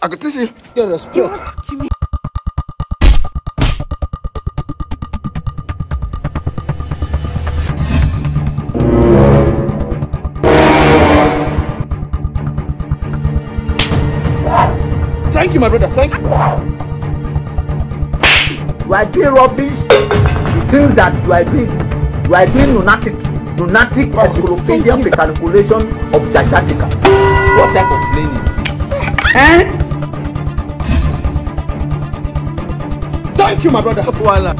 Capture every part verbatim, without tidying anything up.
I can teach you. Get respect. Give me. Thank you, my brother. Thank you. You are doing rubbish. The things that you are doing, you are doing lunatic, lunatic encyclopedia recalculation of Jajachika. What type of plane is this? Eh? Thank you, my brother. Voila.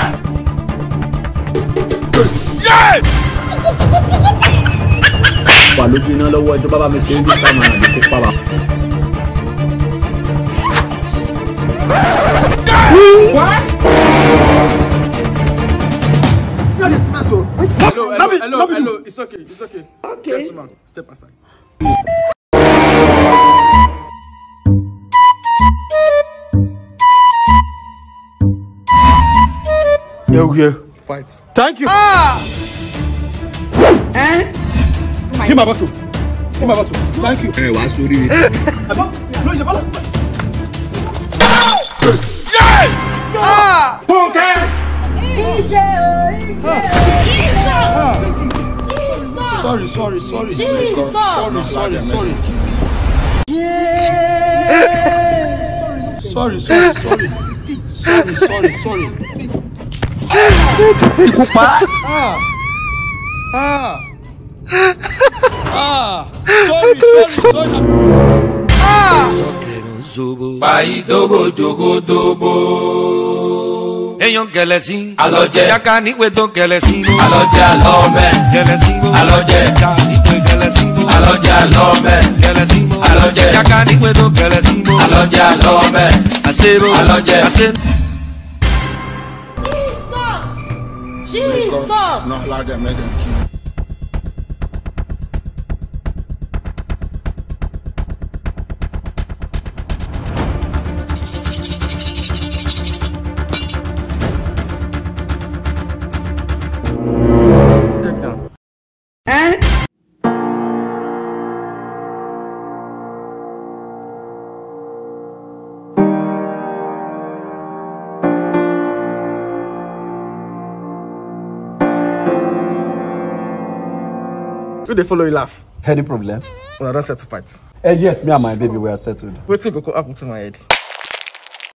Yes! Balugina lo wa baba mi se ndi sama na de ko pa. What? Hello, hello, hello, hello. It's okay, it's okay. Okay. Gentlemen, step aside. Yo, here. Fight. Thank you. Ah! Eh? Give my bottle. Give my bottle. Thank you. Eh, wa sori. No, you bottle. Ah! Okay. Sorry, sorry, sorry. Jesus! Sorry, sorry, sorry. Sorry, sorry, sorry. Sorry, sorry, sorry. Ah. Ah. Ah. Sorry, sorry, sorry. Ah! Pai dobo jogo dobo. Eyan gelesin aloje yaka ni we don gelesin aloje alome gelesin aloje ta ni we gelesin aloje alome gelesin aloje yaka ni we don gelesin aloje alome asero aloje asero. Jesus! Jesus! Not like that, make them keep. Eh? You they follow you laugh. Any problem? Well, I don't set to fight. Eh, yes, me and my baby were settled. What thing go happen to my head?